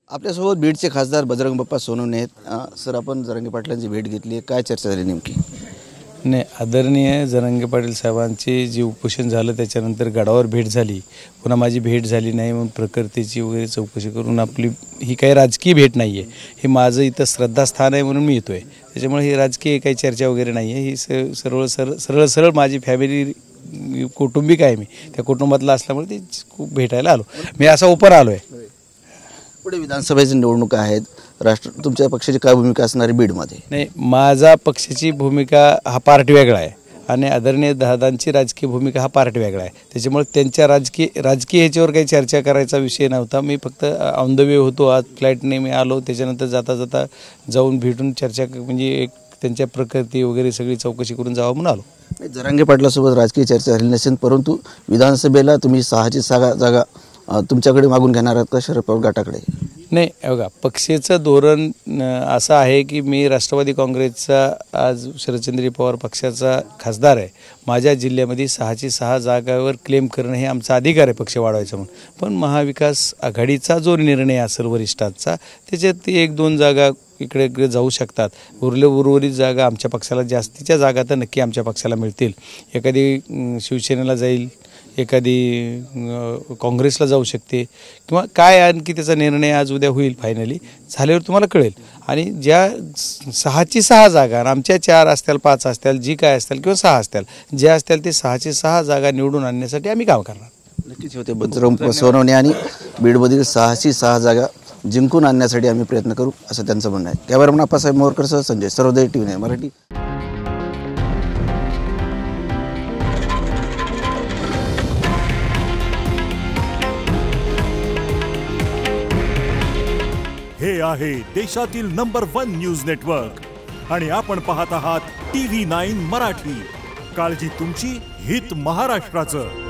आपल्यासोबत बीडचे खासदार बजरंग बाप्पा सोनवणे आहेत। सर, आपण जरांगे पाटलांची भेट घेतली आहे, काय चर्चा झाली नेमकी? नाही, आदरणीय जरांगे पाटील साहेबांचे जे उपोषण झालं त्याच्यानंतर गडावर भेट झाली, पुन्हा माझी भेट झाली नाही म्हणून प्रकृतीची वगैरे चौकशी करून आपली ही काही राजकीय भेट नाही आहे, हे माझं इथं श्रद्धास्थान आहे म्हणून मी येतो आहे। त्याच्यामुळे ही राजकीय काही चर्चा वगैरे नाही आहे, ही सरळ माझी फॅमिली कौटुंबिक आहे, मी त्या कुटुंबातला असल्यामुळे ती खूप भेटायला आलो, मी असा ओपन आलो आहे। पुढे विधानसभेची निवडणूक आहेत, तुमच्या पक्षाची काय भूमिका असणार आहे बीडमध्ये? नाही, माझा पक्षाची भूमिका हा पार्ट वेगळा आहे आणि आदरणीय दादांची राजकीय भूमिका हा पार्ट वेगळा आहे। त्याच्यामुळे त्यांच्या राजकीय ह्याच्यावर काही चर्चा करायचा विषय नव्हता। मी फक्त ऑन द वे होतो, आज फ्लाईटने मी आलो, त्याच्यानंतर जाता जाऊन भेटून चर्चा म्हणजे एक त्यांच्या प्रकृती वगैरे सगळी चौकशी करून जावं म्हणून आलो। जरांगे पाटलासोबत राजकीय चर्चा झाली नसेल, परंतु विधानसभेला तुम्ही 6ची 6 जागा तुमच्याकडे मागून घेणार आहात का शरद पवार गटाकडे? नाही, बघा, पक्षाचं धोरण असं आहे की मी राष्ट्रवादी काँग्रेसचा आज शरदचंद्र पवार पक्षाचा खासदार आहे। माझ्या जिल्ह्यामध्ये 6ची 6 जागावर क्लेम करणं हे आमचा अधिकार आहे पक्ष वाढवायचा म्हणून, पण महाविकास आघाडीचा जो निर्णय असेल वरिष्ठांचा त्याच्यात 1-2 जागा इकडे जाऊ शकतात, उर्वरित जागा आमच्या पक्षाला, जास्तीच्या जागा तर नक्की आमच्या पक्षाला मिळतील। एखादी शिवसेनेला जाईल, एखादी काँग्रेसला जाऊ शकते किंवा काय, आणखी त्याचा निर्णय आज उद्या होईल, फायनली झाल्यावर तुम्हाला कळेल। आणि ज्या 6ची 6 जागा, आमच्या 4 असतील, 5 असतील, जी काय असतील किंवा 6 असतील, ज्या असतील ते 6ची 6 जागा निवडून आणण्यासाठी आम्ही काम करणार। नक्कीच होते बजरंग सोनवणे आणि बीडमधील 6ची 6 जागा जिंकून आणण्यासाठी आम्ही प्रयत्न करू, असं त्यांचं म्हणणं आहे। कॅमेरामन आप्पासाहेब मोरकरसह संजय सर्वोदय TV मराठी। हे आहे देशातील नंबर 1 न्यूज नेटवर्क आणि आपण पाहत आहात TV9 मराठी। काळजी तुमची, हित महाराष्ट्राचं।